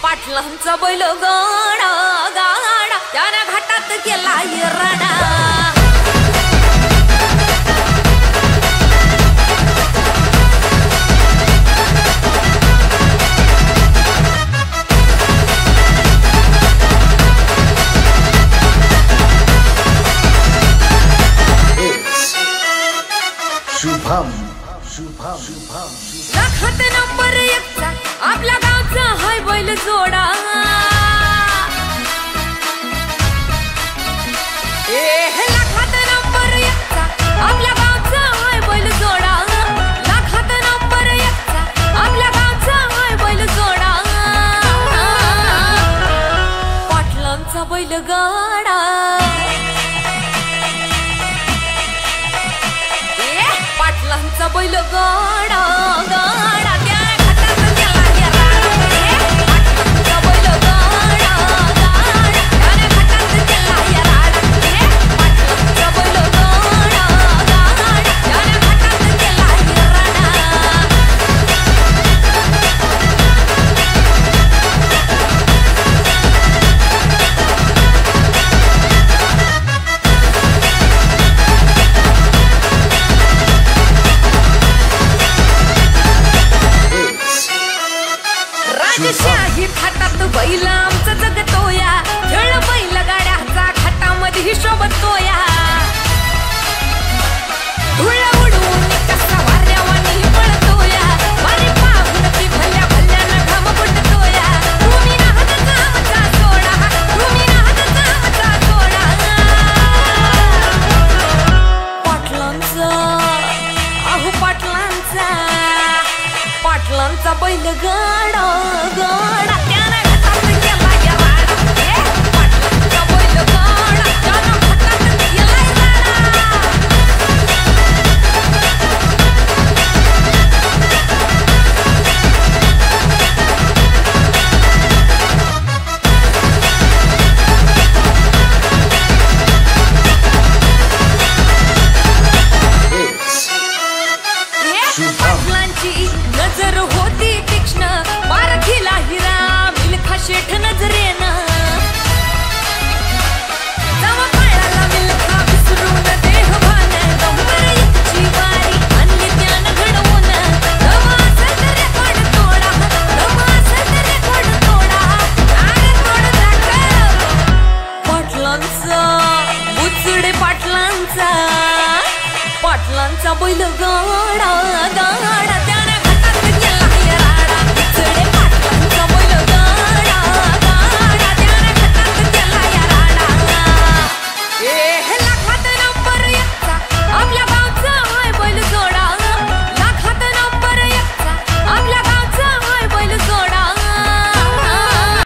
पाटलांचा बैल गाडा गाडा त्यानं घाटात गेला रडा शुभम शुभम शुभम लाखात नंबर एकचा आपल्या गावचा हाय बैल जोडा लाखात नंबर एकचा आपल्या गावचा हाय बैल जोडा लाखात नंबर एकचा आपल्या गावचा हाय बैल जोडा पाटलांचा बैल गाडा पाटलांचा बैल गाडा गाडा त्या घाटात गेला पाटलांचा बैल गाडा गाडा त्याने घाटात गेला पाटलांचा बैल गाडा गाडा त्याने घाटात गेला राजशाही थाटात बैल आमचा जगतोया खेळ बैल गाड्याचा खाटामध्ये हिशोब तोया धुळ उडवून कसा वाऱ्यावानी पळतोया वारी पाहून ती भल्या भल्यानं घाम फुटतोया तुम्ही नाहत कामचा सोडा तुम्ही नाहत कामचा सोडा पाटलांचा अहो पाटलांचा पाटलांचा बैल गाडा गाडा त्यानं घाटात गेला पाटलांचा बैल गाडा त्यानं घाटात गेला पाटलांची नजर होती तीक्ष्ण पारखीला हिरा मिल्खा शेठ नजरेनं जवा पायाला मिल्खा विसरून देहभान नंबर एकची वारी आणली त्यानं घडवून रवा असेल तर रेकॉर्ड तोडा रवा असेल तर रेकॉर्ड तोडा अरे तोड दाखव पाटलांचा बुचडे पाटलांचा पाटलांचा बैल गाडा गाडा